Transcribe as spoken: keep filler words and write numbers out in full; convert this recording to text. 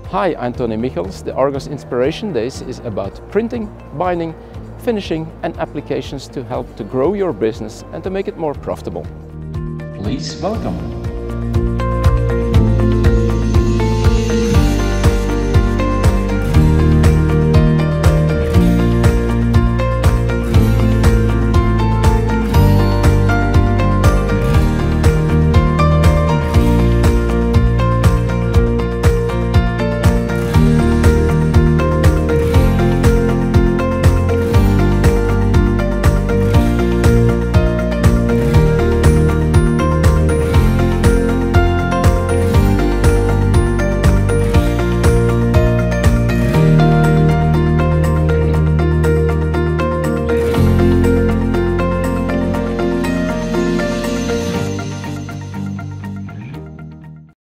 Hi, I'm Tony Michels. The Argos Inspiration Days is about printing, binding, finishing and applications to help to grow your business and to make it more profitable. Please welcome.